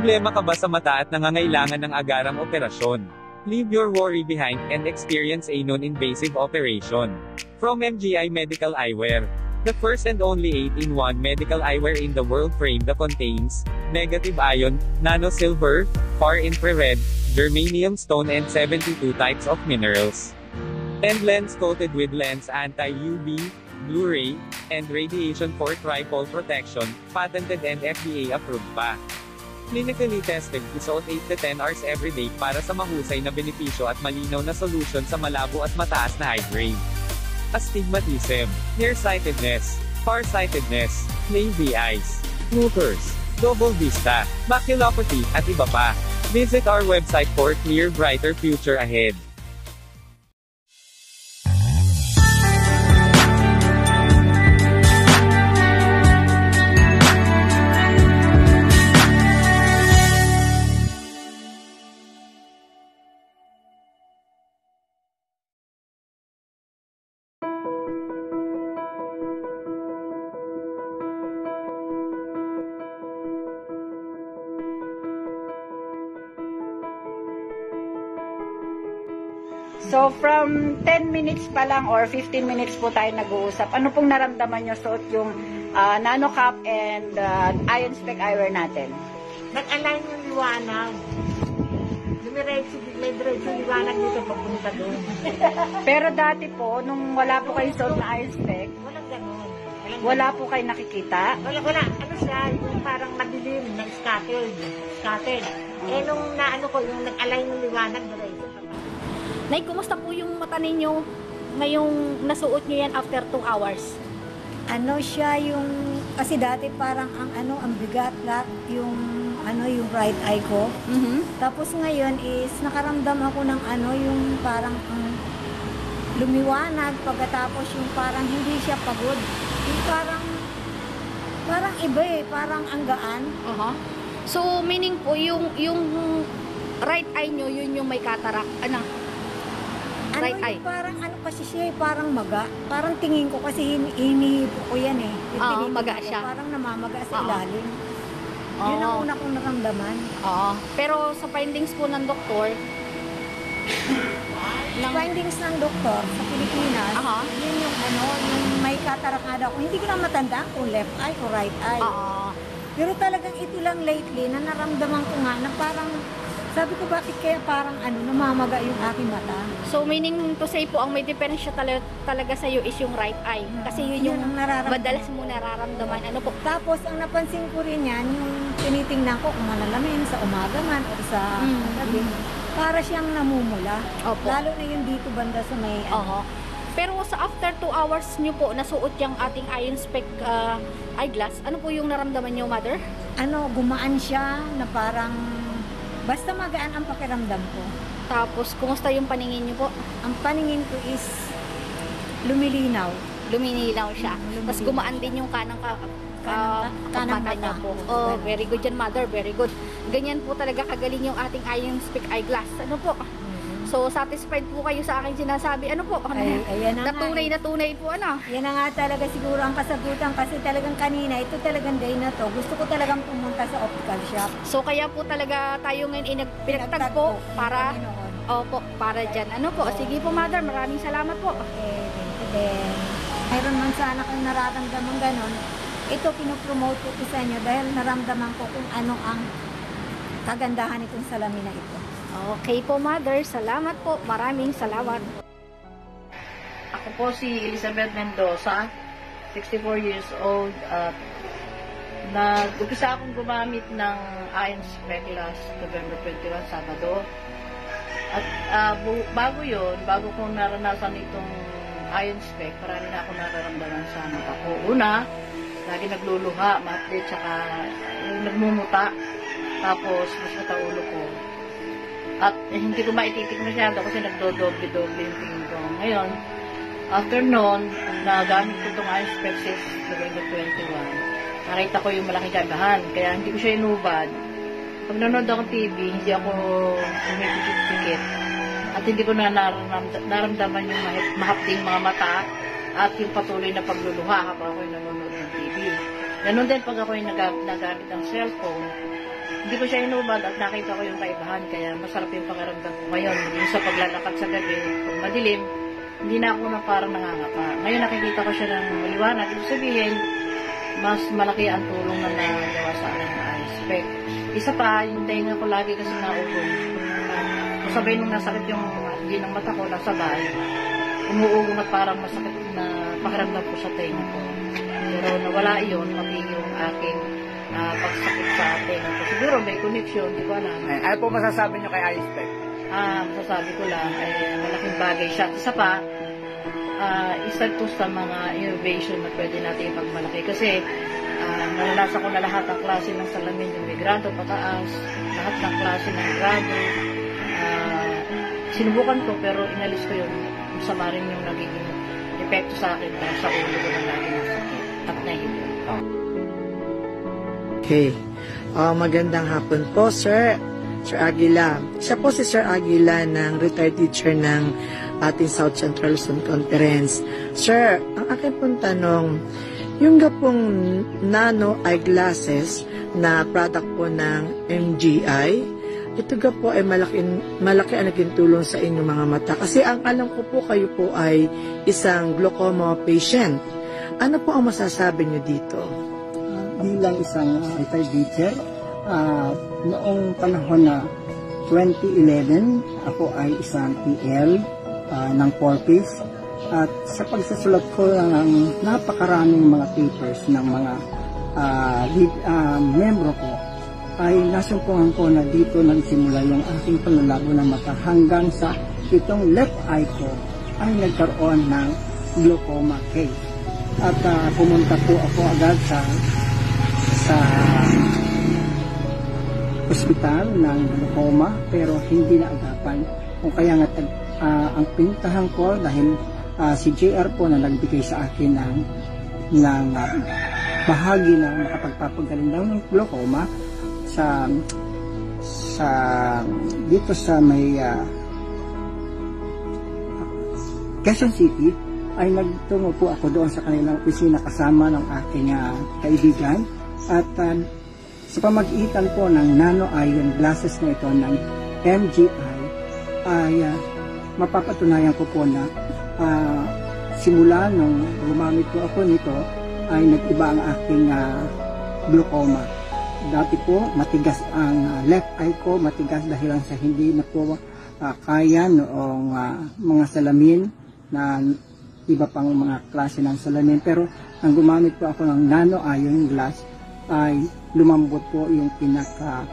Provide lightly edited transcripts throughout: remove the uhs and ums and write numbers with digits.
problema ka ba sa mata at nangangailangan ng agarang operasyon? Leave your worry behind and experience a non-invasive operation. From MGI Medical Eyewear. The first and only 8-in-1 medical eyewear in the world frame that contains negative ion, nano silver, far infrared, germanium stone and 72 types of minerals. And lens coated with lens anti-UV, Blu-ray, and radiation for tripole protection, patented and FDA approved pa. Clinically tested, isuot 8 to 10 hours every day para sa mahusay na benepisyo at malinaw na solusyon sa malabo at mataas na eye grade. Astigmatism, nearsightedness, farsightedness, lazy eyes, floaters, double vista, maculopathy, at iba pa. Visit our website for clear brighter future ahead. So, from 10 minutes pa lang or 15 minutes po tayo nag-uusap, ano pong naramdaman nyo suot yung nano cap and iron spec eyewear natin? Nag-align yung liwanag. May diretso liwanag dito papunta doon. Pero dati po, nung wala po kayo suot na iron spec, Walang ganun. wala po kayo nakikita. Wala. Ano siya, yung parang madilim, scattered. Eh, nung naano ko, yung nag-align yung liwanag, diretso. Nay, kumusta po yung mata ninyo ngayong nasuot nyo yan after 2 hours? Ano siya yung, kasi dati parang ang bigat lahat yung right eye ko. Tapos ngayon is nakaramdam ako ng yung parang lumiwanag, pagkatapos yung parang hindi siya pagod. Yung parang iba parang ang gaan. So, meaning po, yung right eye nyo, yun yung may cataract. Right eye. Parang kasi siya parang maga. Parang tingin ko kasi hinihipo ko yan eh. Maga siya. Parang namamaga sa ilalim. Yun ang una kong naramdaman. Pero sa findings po ng doktor, findings ng doktor sa Pilipinas, yun yung yung may cataract nga daw. Hindi ko na matanda kung left eye o right eye. Pero talagang ito lang lately na naramdaman ko nga na parang, sabi ko bakit kaya parang namamaga yung aking mata. So meaning to say po, ang may diferensya talaga sa iyo is yung right eye. Kasi yun yung madalas mo nararamdaman. Ano po? Tapos ang napansin ko rin yan, yung tinitingnan ko kung malalamin sa umaga man o sa gabi, para siyang namumula. Opo. Lalo na yung dito banda sa may Pero sa after 2 hours nyo po, nasuot yung ating iron spec eyeglass, ano po yung naramdaman nyo, mother? Gumaan siya na parang basta magaan ang pakiramdam ko. Tapos, kumusta yung paningin nyo po? Ang paningin ko is lumilinaw. Luminaw siya. Tapos gumaan din yung kanang mata niya po. Oh, very good yan, mother. Very good. Ganyan po talaga kagaling yung ating iron spec eyeglass. Ano po? So, satisfied po kayo sa aking sinasabi. Ano po? Ayan na na tunay po, Yan na nga talaga siguro ang kasagutan kasi talagang kanina, ito talagang day na to. Gusto ko talagang pumunta sa optical shop. So, kaya po talaga tayo ngayon pinagtagpo para, para dyan. Ano po? Sige po, mother. Maraming salamat po. Then, mayroon man sana kung nararamdaman ganon, ito pinopromote ko sa inyo dahil naramdaman ko kung ano ang kagandahan itong salamin na ito. Okay po, mother. Salamat po. Maraming salamat. Ako po si Elizabeth Mendoza, 64 years old, at nag-upisa akong gumamit ng iron spec last November 21, Sabado. At bago kong naranasan itong iron spec, marami na ako nararamdaman sa mata ko. Una, lagi nagluluha, mati, tsaka nagmumuta, tapos mas mataulo ko. At hindi ko maititik masyado kasi nagdodoble-doble yung tingin ko. Ngayon, after noon, nagamit ko itong iron spec since November 21. Nakita ko yung malaking kagahan, kaya hindi ko siya inubad. Pag nanonood akong TV, hindi ako humipikit-pikit. At hindi ko na naramdaman yung mahapding mga mata at yung patuloy na pagluluha habang ako'y nanonood ng TV. Ganon din pag ako'y nagamit ng cellphone, hindi ko siya inubad at nakita ko yung kaibahan, kaya masarap yung pakiramdam ko ngayon. Yung sa paglalakad sa gabi, kung madilim, hindi na ako na parang nangangapa. Ngayon nakikita ko siya ng maliwanag. Ibig sabihin, mas malaki ang tulong na nagawa sa akin na eye spec. Isa pa, yung tenga ko lagi kasi naugong. Sabay nung nasakit yung ginang mata ko, nasabay, umuugong at parang masakit na pakiramdam ko sa tenga ko. Pero nawala iyon, pati yung aking pagsakit sa tenga ko. Siguro may connection, di ko alam. Ano po masasabi nyo kay iSpec? Masasabi ko lang, ay malaking bagay siya. Isa pa, isa to sa mga innovation na pwede natin ipagmalaki. Kasi naranasan ko na lahat ng klase ng salamin, yung may grado pataas, lahat ng klase ng grado. Sinubukan ko pero inalis ko yung sama rin yung nagiging epekto sa akin dahil sa ulo ko na lagi nasakit at nahihilo. Okay. Magandang hapon po, Sir Aguila. Siya po si Sir Aguila ng retired teacher ng ating South Central Luzon Conference. Sir, ang akin pong tanong, yung pong nano eyeglasses na product po ng MGI, ito po ay malaki ang naging tulong sa inyong mga mata. Kasi ang alam ko po, kayo po ay isang glaucoma patient. Ano po ang masasabi niyo dito? Bilang isang retired teacher, noong panahon na 2011, ako ay isang TL ng Corpus. At sa pagsusulat ko ng napakaraming mga papers ng mga membro ko, ay nasumpungan ko na dito nagsimula yung aking panlalago ng mata hanggang sa itong left eye ko ay nagkaroon ng glaucoma case. At pumunta po ako agad sa ospital ng glaucoma pero hindi na agapan. Kung kaya nga ang pinuntahan ko dahil si JR po na nagbigay sa akin ng bahagi na makapagpapagaling daw ng glaucoma dito sa may Quezon City, ay nagtungo po ako doon sa kanilang opisina kasama ng aking kaibigan at sa pamagitan po ng nano iron glasses na ito ng MGI ay mapapatunayan ko po na simula nung gumamit po ako nito ay nag-iba ang aking glaucoma. Dati po, matigas ang left eye ko, matigas dahil sa hindi na po kaya noong mga salamin na iba pang mga klase ng salamin. Pero ang gumamit po ako ng nano iron glass ay lumambot po yung pinaka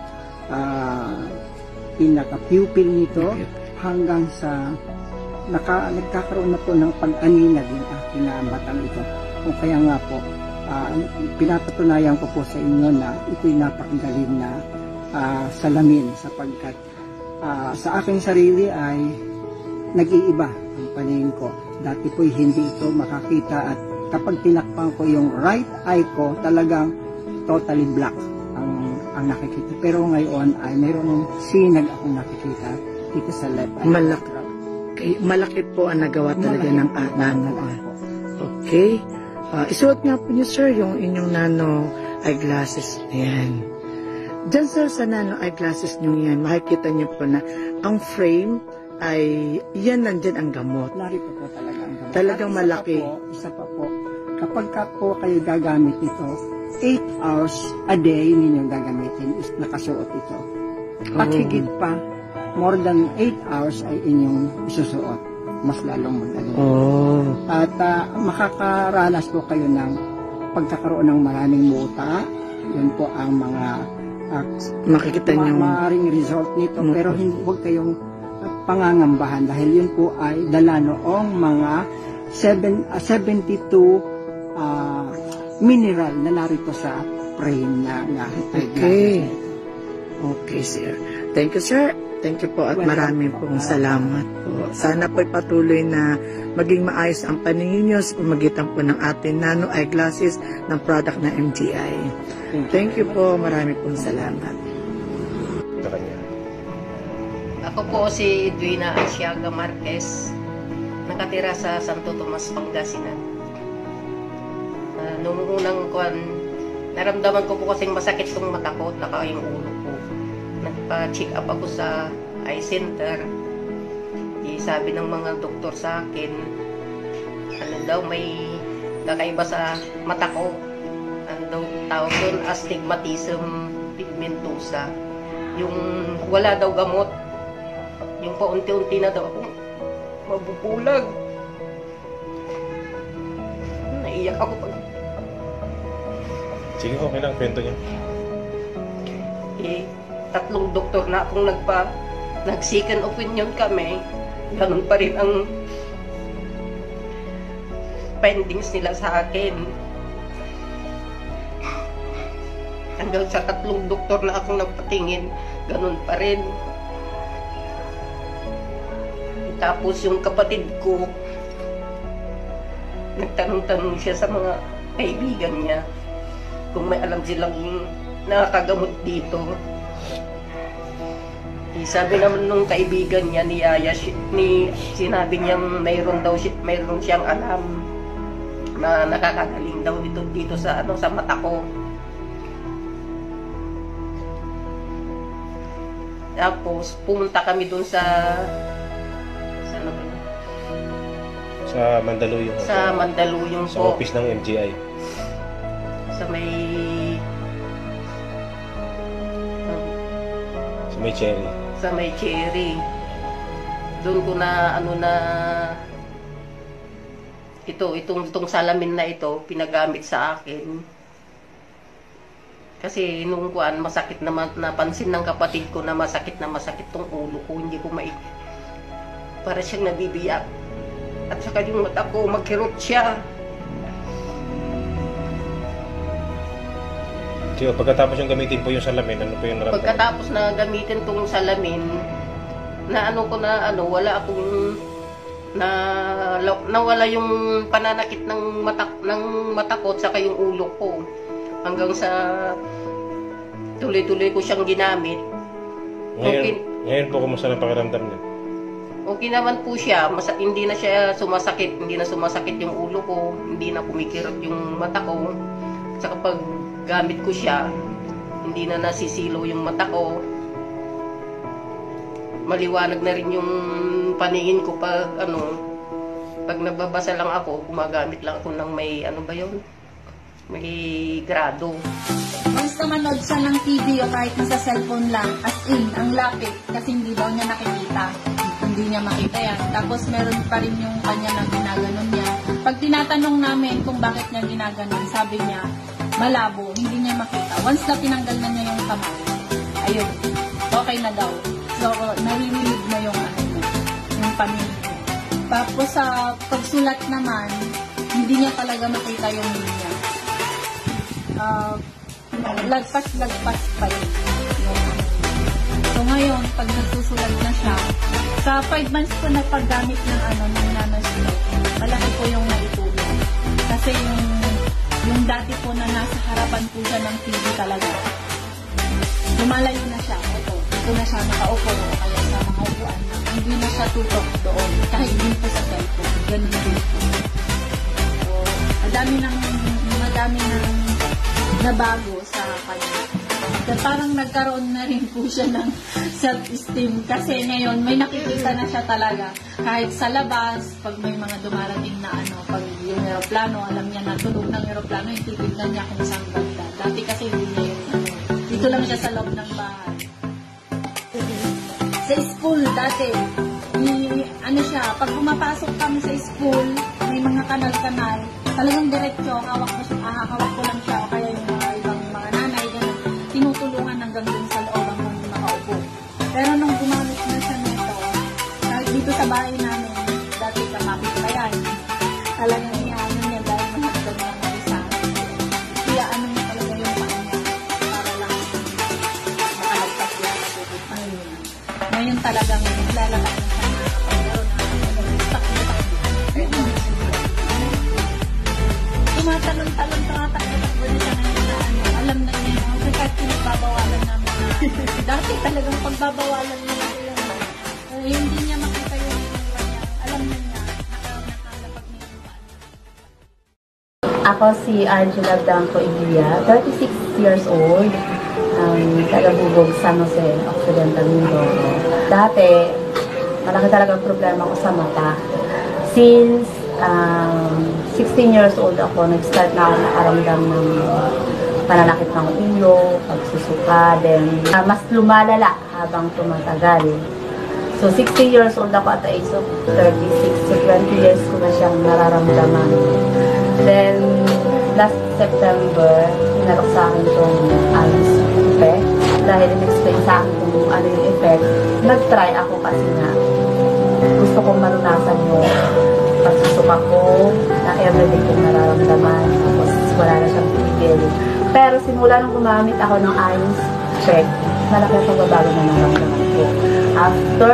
pupil nito hanggang sa nagkakaroon na po ng pag-aninag yung aking batang ito. Kung kaya nga po, pinapatunayan ko po sa inyo na ito'y napakagaling na salamin sapagkat sa aking sarili ay nag-iiba ang paningin ko. Dati po'y hindi ito makakita at kapag tinakpan ko yung right eye ko, talagang totally black ang nakikita. Pero ngayon ay mayroong sinag akong nakikita dito sa left eye. Malaki po ang nagawa talaga ng nano. Okay. Isuot nga po niyo, sir, yung inyong nano eyeglasses na yan. Diyan, sir, sa nano eyeglasses niyo yan, makikita niyo po na ang frame ay yan nandyan ang gamot. Narito po talaga ang gamot. Talagang malaki. Isa pa po, kapag po kayo gagamit ito, 8 hours a day ninyo gagamitin is nakasuot ito. At higit pa, more than 8 hours ay inyong isusuot. Mas lalong magaling. At makakaranas po kayo ng pagkakaroon ng maraming muta. Yun po ang mga makikita niyo maaaring result nito. Pero huwag kayong pangangambahan dahil yun po ay dala noong mga 72 mineral na narito sa frame na Okay. Okay, sir. Thank you, sir. Thank you po at maraming pong salamat po. Sana po'y patuloy na maging maayos ang paningin nyo sa pamagitan po ng ating nano eyeglasses ng product na MGI. Thank you po. Maraming pong salamat. Ako po si Edwina Asiaga Marquez, nakatira sa Santo Tomas, Pangasinan. Noong unang naramdaman ko po kasing masakit itong mata ko, naka yung ulo ko. nagpa-check up ako sa eye center. Sabi ng mga doktor sa akin, ano daw, may kakaiba sa mata ko. Ano daw tawag doon, astigmatism pigmentosa. Yung wala daw gamot. Yung paunti-unti na daw ako mabubulag. Naiyak ako pag... Sige, okay lang, kwento niya. Tatlong doktor na akong nag-second opinion kami. Ganun pa rin ang findings nila sa akin. Hanggang sa 3 doktor na akong nagpatingin, ganun pa rin. Tapos yung kapatid ko, nagtanong-tanong siya sa mga kaibigan niya kung may alam silang nakagamot dito. Sabi naman nung kaibigan niya ni Yaya, sinabi niyang mayroon siyang alam na nakakagaling daw dito sa sa mata ko. Tapos pumunta kami doon sa Mandaluyong. Sa Mandaluyong sa po. office ng MGI. Sa may Cherry. Sa may Cherry. Doon ko na itong salamin na ito pinagamit sa akin. Kasi nung masakit napansin ng kapatid ko na masakit tong ulo ko, hindi ko para siyang nabibiyak. At saka yung mata ko magkirot siya. So, pagkatapos yung gamitin po yung salamin, ano po yung naramdaman? Pagkatapos na gamitin tong salamin, wala akong nawala yung pananakit ng mata ko at saka yung ulo ko. Hanggang sa tuloy-tuloy ko siyang ginamit. Ngayon po, kumusta na pakiramdam niya? Okay naman po siya. Hindi na siya sumasakit. Hindi na sumasakit yung ulo ko. Hindi na kumikirot yung mata ko. At saka pag gamit ko siya, hindi na nasisilaw yung mata ko. Maliwanag na rin yung paningin ko pag nababasa lang ako, gumagamit lang ako ng may may grado. Once na manood siya ng TV o kahit nasa cellphone lang, as in, ang lapit, kasi hindi daw niya nakikita. Hindi niya makita yan. Tapos meron pa rin yung kanya na ginaganon niya. Pag tinatanong namin kung bakit niya ginaganon, sabi niya, malabo, hindi niya makita. Once na tinanggal na niya yung kamay, ayun, okay na daw. So, nahihilid na yung yung paningin. Tapos sa pagsulat naman, hindi niya talaga makita yung linya. Lagpas pa yun. So ngayon, pag nagsusulat na siya, sa 5 months po na paggamit ng nanoscope, malaki po yung naitulong. Kasi yung dati po na nasa harapan po siya ng TV talaga, lumalayo na siya. Ito na siya nakaupo o kaya sa mga upuan. Hindi na siya tutok doon. Kahit din po sa cellphone. Ganun din po. So, madami nang nabago sa kanya. So, parang nagkaroon na rin po siya ng self-esteem. Kasi ngayon, may nakikita na siya talaga. Kahit sa labas, pag may mga dumarating na pag yung aeroplano, alam niya na tunog ng aeroplano, yung titignan niya kung saan banda. Dati kasi hindi niya yun. Dito lang siya sa loob ng bahay. Sa school, dati, pag pumapasok kami sa school, may mga kanal-kanal, talagang diretso, hawak ko lang siya, o kaya yung mga ibang mga nanay, tinutulungan hanggang dun sa loob hanggang nakaupo. Pero nung gumamit na siya nito, kahit dito sa bahay namin, dati kapapit pa yan, talagang niya dahil mahagdan niya ng isa. Kaya niya talaga yung paan niya, para lang makalagpas niya sa tubig. Ngayon talagang lalakad na siya na tumatalon-talon, tumatakbo na siya ngayon alam na niya, kahit pinagbabawalan namin na dati talagang pagbabawalan niya hindi niya makita yung kanya, alam na niya nakalapag niya yung paan. Ako si Angela Blanco Iguia, 36 years old. Tagabubog, San Jose, Occidental Mindoro. Dati, malaki talagang problema ko sa mata. Since 16 years old ako, nag-start na ako nakaramdam ng pananakit ng ulo, pagsusuka, then mas lumalala habang tumatagal. So 16 years old ako at the age of 36, so 20 years ko na siyang nararamdaman. Then last September, hinarok sa akin itong iron effect. Dahil in-explain sa akin kung ano yung effect, nag-try ako kasi nga gusto kong marunasan yung pagsusuka ko na everyday kong nararamdaman. Tapos wala na siyang tigil. Pero simula nung gumamit ako ng iron check, malaki ang pagbabago na naramdaman ko. After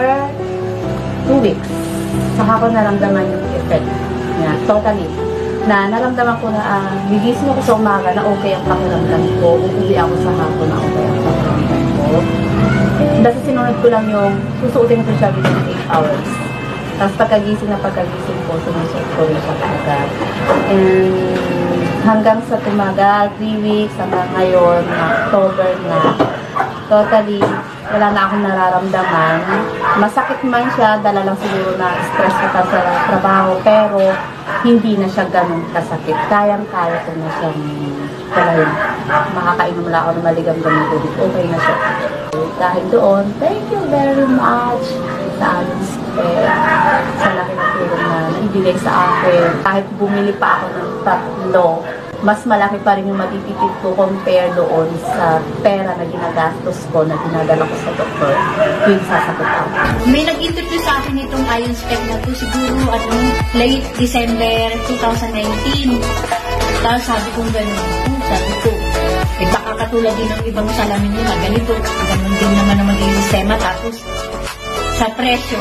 2 weeks, saka ko naramdaman yung effect niya, totally. Na naramdaman ko na gigising ako sa umaga na okay ang pakiramdam ko, uuwi ako sa hapon na okay ang pakiramdam ko. Basta sinunod ko lang yung susuotin ko siya within 8 hours. Tapos pagkagising ko, sinusuot ko rin siya kaagad. And hanggang sa tumagal, 3 weeks, hanggang ngayon, October na, totally, wala na akong nararamdaman. Masakit man siya, dala lang siguro na stress ko sa trabaho, pero hindi na siya ganun kasakit. Kayang-kaya ko na siyang talagang makakainom lang ako ng maligamgam tubig. Okay na siya. Dahil doon, thank you very much sa ating sa laki ng tulong na naibigay sa akin. Kahit bumili pa ako ng 3, mas malaki pa rin yung matitipid ko compare doon sa pera na ginagastos ko, na dinadala ko sa doktor tuwing sasakot ako. May nag-interview sa akin itong iron spec na to siguro late December 2019. Tapos sabi kong gano'n, sabi ko, baka katulad din ng ibang salamin nila, ganito, ganun din naman ang magiging sistema. Tapos sa presyo,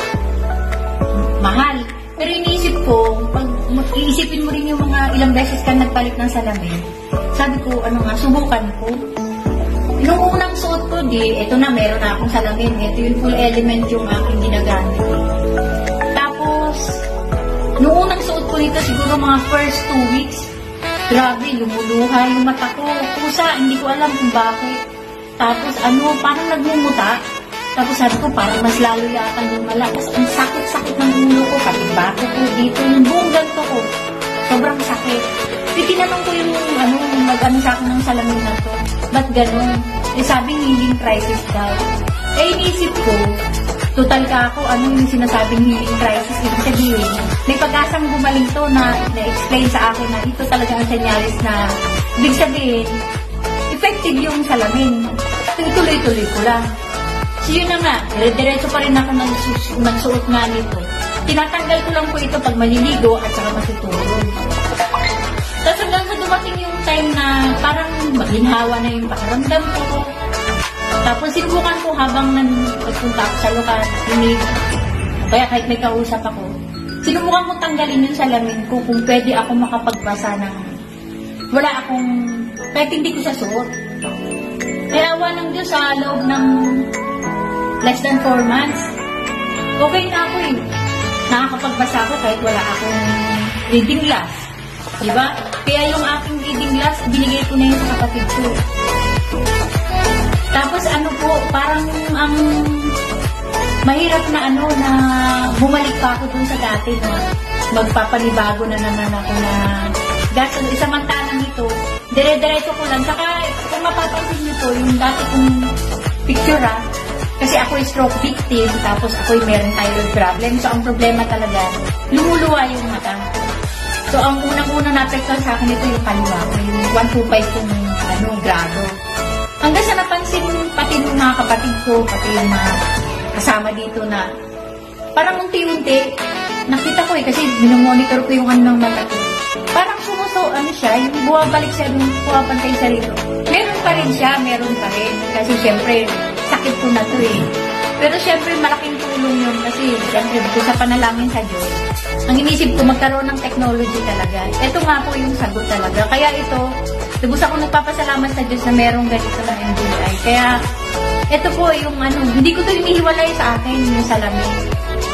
mahal. Pero iniisip ko, pag iisipin mo rin yung mga ilang beses ka nagpalit ng salamin, sabi ko, subukan ko. Nung unang suot ko, ito na, meron na akong salamin. Ito yung full element yung aking ginagamit. Tapos, nung unang suot ko nito, siguro mga first 2 weeks, grabe, lumuluha yung mata ko. Kusa, hindi ko alam kung bakit. Tapos, parang nagmumuta. Tapos sabi ko, parang mas lalo yata yung malakas. Ang sakit-sakit ng ulo ko, pati bato ko dito, yung buong ganito ko. Sobrang sakit. Tinanong ko yung mag-ano sa akin ng salamin na to. Ba't ganun? Sabi, healing crisis daw. Iniisip ko, total ka ako, yung sinasabing healing crisis? Ibig sabihin, may pag-asang gumaling to na explain sa akin na ito talaga ang senyalis na, ibig sabihin, effective yung salamin. Tuloy-tuloy ko lang. So yun na nga, diretso pa rin ako nagsuot nga nito. Tinatanggal ko lang po ito pag maliligo at saka matutulog. Tapos hanggang sa dumating yung time na parang maginhawa na yung pakiramdam ko. Tapos sinubukan ko habang nagpunta ako sa lokal, kaya kahit may kausap ako, sinubukan ko tanggalin yung salamin ko kung pwede ako makapagbasa ng wala akong, kahit hindi ko siya suot. Kaya awa ng Diyos sa loob ng less than 4 months, okay na ako eh. Nakakapagbasa ako kahit wala akong reading glass. Diba? Kaya yung aking reading glass, binigay ko na yun sa kapatid ko. Tapos parang ang mahirap na na bumalik pa ako dun sa dati na magpapanibago na naman ako na samantalang ito, dire-diretso ko lang. Saka kung mapapansin nyo po, yung dati kong picture kasi ako ay stroke victim, tapos ako ay meron thyroid problem. So, ang problema talaga, lumuluwa yung mata. So, ang unang-unang na-apektuhan sa akin ito yung kaliwa. Yung 125 kong grado. Hanggang sa napansin pati ng mga kapatid ko, pati yung mga kasama dito na parang unti-unti, nakita ko kasi minomonitor ko yung ng mata ko. Parang siya, yung buwabalik siya, yung puwapantay sa rito. Meron pa rin siya, meron pa rin. Kasi syempre, sakit ko na to eh. Pero syempre, malaking tulong yun kasi syempre, sa panalangin sa Diyos. Ang inisip ko, magkaroon ng technology talaga. Ito nga po yung sagot talaga. Kaya ito, lubos ako nagpapasalamat sa Diyos na merong ganito na MGI. Kaya, ito po yung hindi ko to inihiwalay sa akin, yung salamin.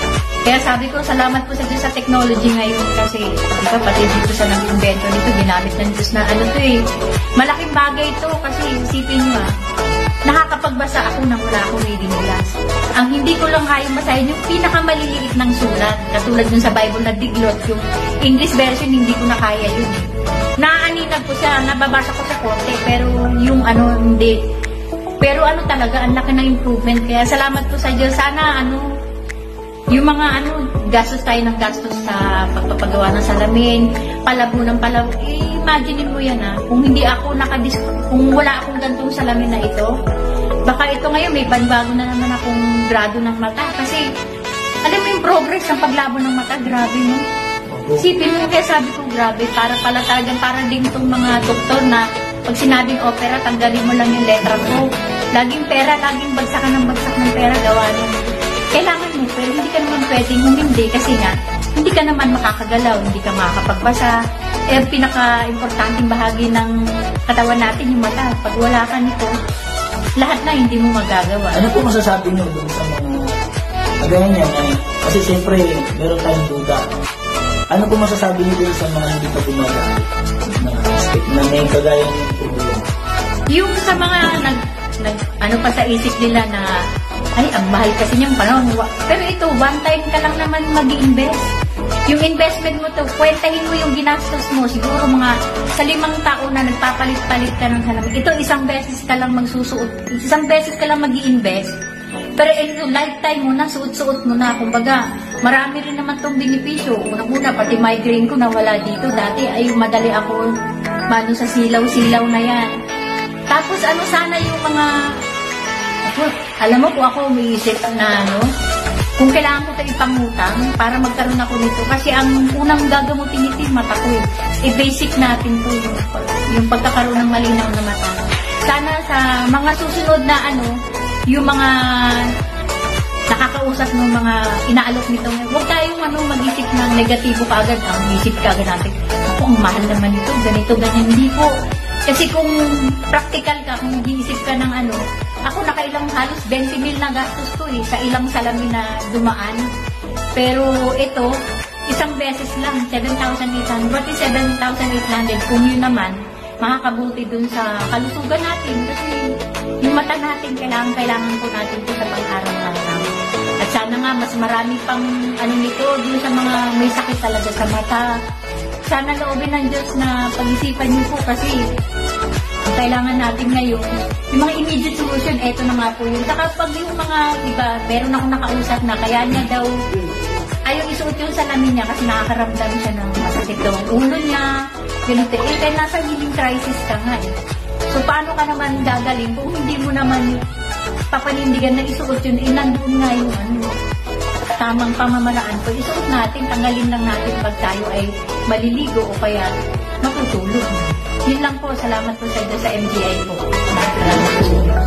Kaya sabi ko, salamat po sa Diyos sa technology ngayon kasi, di ba, pati dito sa nag-invento nito, ginamit ng Diyos na ano to eh. Malaking bagay ito kasi isipin nyo nakakapagbasa ako nang wala akong reading glass. Ang hindi ko lang kayang basahin yung pinakamaliliit ng sulat. Katulad dun sa Bible na diglot, yung English version, hindi ko na kaya yun eh. Naaaninag ko siya, nababasa ko sa konti, pero yung ano, hindi. Pero ano talaga, ang laki ng improvement. Kaya salamat po sa Diyos. Sana yung mga gastos tayo ng gastos sa pagpapagawa ng salamin, palabo ng palabo. Imagine mo yan kung hindi ako kung wala akong gantong salamin na ito, baka ito ngayon may panbago na naman akong grado ng mata. Kasi, alam mo yung progress ng paglabo ng mata, grabe no? Sipin mo, kaya sabi ko grabe, para din itong mga doktor na pag sinabing opera, tanggalin mo lang yung letra ko. Laging pera, laging bagsak ng pera, gawa niya. Kailangan mo, pero hindi ka naman pwedeng humindi kasi nga, hindi ka naman makakagalaw, hindi ka makakapagbasa. Pinaka-importanting bahagi ng katawan natin, yung mata. Pag wala ka nito, lahat na hindi mo magagawa. Ano po masasabi nyo dun sa mga kagaya niya? Kasi siyempre, meron tayong duda. Ano po masasabi nyo dun sa mga hindi pa gumagamit na may kagaya nyo problema? Yung sa mga ano pa sa isip nila na ay, ang mahal kasi niyang panahon. Pero ito, one time ka lang naman mag-i-invest. Yung investment mo to, kwentahin mo yung ginastos mo. Siguro mga sa 5 taon na nagpapalit-palit ka ng salamin. Ito, isang beses ka lang magsusuot. Isang beses ka lang mag-i-invest. Pero ito, lifetime mo na, suot-suot mo na. Kumbaga, marami rin naman tong benepisyo. Unang-una, pati migraine ko nawala dito. Dati ay madali ako sa silaw-silaw na yan. Tapos sana yung mga alam mo kung ako umiisip na kung kailangan ko ito ipangutang para magkaroon ako nito. Kasi ang unang gagamutin nito yung mata ko basic natin po yung pagkakaroon ng malinaw na mata. Sana sa mga susunod na yung mga nakakausap ng mga inaalok nito, huwag tayong mag-isip ng negatibo kaagad. Ang isip kaagad natin, ako ang mahal naman ito, ganito, ganyan. Hindi po. Kasi kung practical ka, kung mag-iisip ka ng ako nakailang halos 20,000 na gastos ko sa ilang salamin na dumaan. Pero ito, isang beses lang, 7,800. Pati 7,800, kung yun naman, makakabuti dun sa kalusugan natin. Kasi yung mata natin, kailangan po natin ito sa pang-araw-araw. At sana nga, mas marami pang nito, dun sa mga may sakit talaga sa mata. Sana loobin ng Diyos na pag-isipan niyo po kasi ang kailangan natin ngayon, yung mga immediate solution, eto na nga po yun. Saka pag yung mga, diba, meron akong nakausap na kaya niya daw, ayaw isuot yung salamin niya kasi nakakaramdam siya ng masakit daw ang ulo niya, ganito. Kaya nasa healing crisis ka nga So, paano ka naman gagaling kung hindi mo naman papanindigan na isuot yun, nandun nga yung tamang pamamaraan. Pag isuot natin, tanggalin lang natin pag tayo ay maliligo o kaya matutulog. Yun lang po. Salamat po sa MGI po. Salamat po.